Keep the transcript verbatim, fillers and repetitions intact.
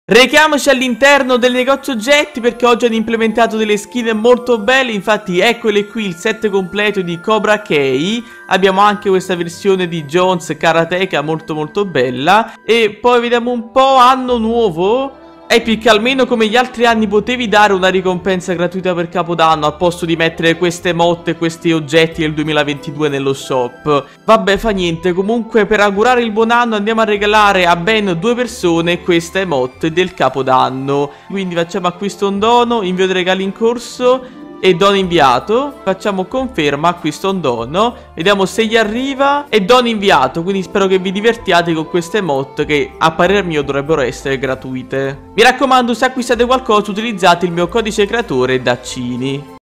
Rechiamoci all'interno del negozio oggetti perché oggi hanno implementato delle skin molto belle. Infatti eccole qui, il set completo di Cobra Kai. Abbiamo anche questa versione di Jones Karateka molto molto bella. E poi vediamo un po', anno nuovo. Epic, almeno come gli altri anni potevi dare una ricompensa gratuita per Capodanno al posto di mettere queste motte e questi oggetti del duemilaventidue nello shop. Vabbè, fa niente. Comunque per augurare il buon anno andiamo a regalare a ben due persone queste emote del Capodanno. Quindi facciamo acquisto un dono, invio dei regali in corso e dono inviato. Facciamo conferma, acquisto un dono, vediamo se gli arriva e dono inviato. Quindi spero che vi divertiate con queste emote che a parer mio dovrebbero essere gratuite. Mi raccomando, se acquistate qualcosa utilizzate il mio codice creatore Daccini.